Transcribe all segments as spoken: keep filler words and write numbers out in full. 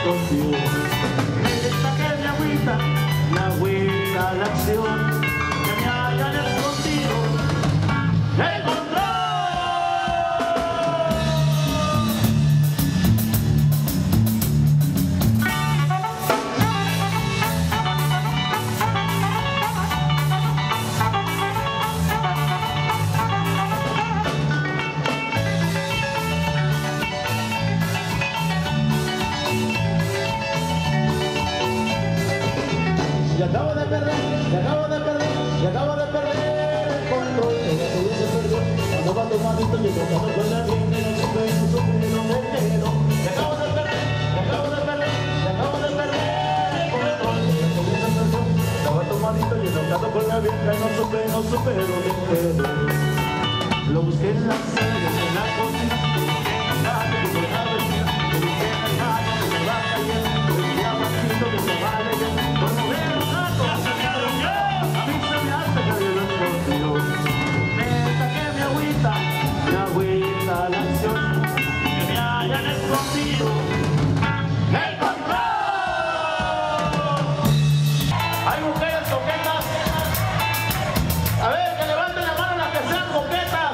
contigo. Esta que me agüita, me agüita la acción, que me hayan escondido el control. Y acabo de perder, y acabo de perder, y acabo de perder el control. Ella tuvo se perdió, cuando va tomadito yo tocando con la bien, que no supe, no supe, no me quedo. Y acabo de perder, y acabo de perder, y acabo de perder el control. Ella tuvo se perdió, estaba tomadito yo tocando con la bien, que no supe, no supe, no me quedo. Lo busqué en la serie, en la cocina, en la calle, en la vecina, lo busqué en la calle, que se va cayendo, el día bajito que se va leyendo. Cuando veo un rato, ya se me arruinó, a mí se me hace que yo lo escondido. Neta que me agüita, me agüita la acción, que me hayan escondido el control. Hay mujeres coquetas, a ver, que levanten la mano las que sean coquetas.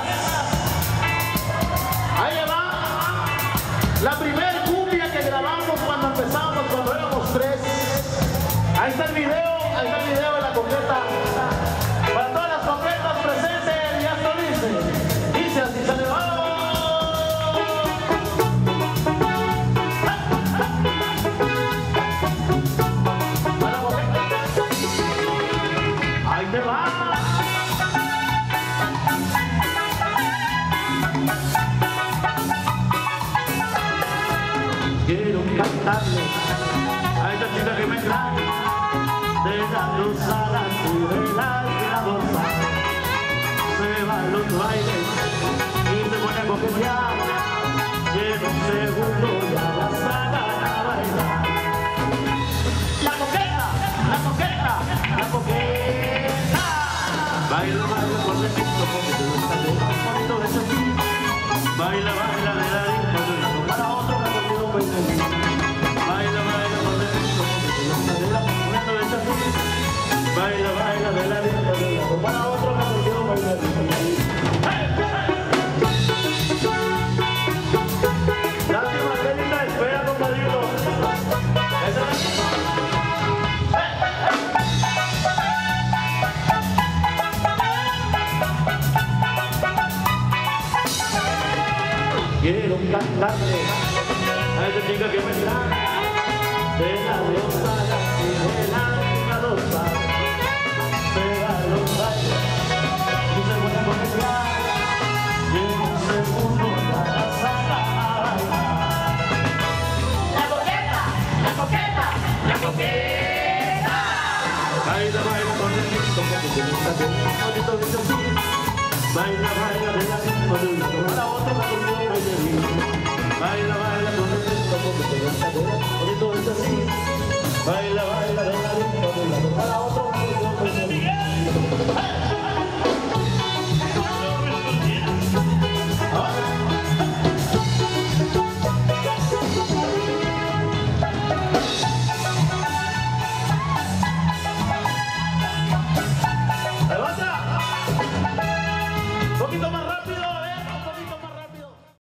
Ahí le va la primer cumbia que grabamos cuando empezamos, cuando éramos tres. Ahí está el video, ahí está el video de la coqueta. Para todas las coquetas presentes, ya esto dice. Dice así, se le va. Para la coqueta. Ahí te va. Quiero cantarle a esta chica que me trae de la rosada y de la milagrosa. Se va a los bailes y se pone a coquetear, y en un segundo ya la sacan a bailar. La coqueta, la coqueta, la coqueta. Baila, baila por dentro, porque te gusta de más bonito de ese así. Baila, baila de la ritmo de un lado para otro, que contigo voy feliz. Baila, baila por dentro, porque te gusta de la bonito de ese así. Baila, baila de la ritmo de un lado para otro, que contigo voy feliz. Lástima, qué linda espera, compadrito. Esa es. Quiero cantarle a esa chica que me trae de la rosada y de la milagrosa. Se va a los bailes y se pone a coquetear, y en un segundo ya la saca a bailar. La coqueta, la coqueta, la coqueta. Baila, baila con el ritmo, porque te gusta de un bonito de ese así. Baila, baila de la ritmo de un lado para otro, para un lado muy feliz. Baila, baila con el ritmo, porque te gusta de un bonito de ese así. Baila, baila de la ritmo de un lado para otro, para un lado muy feliz.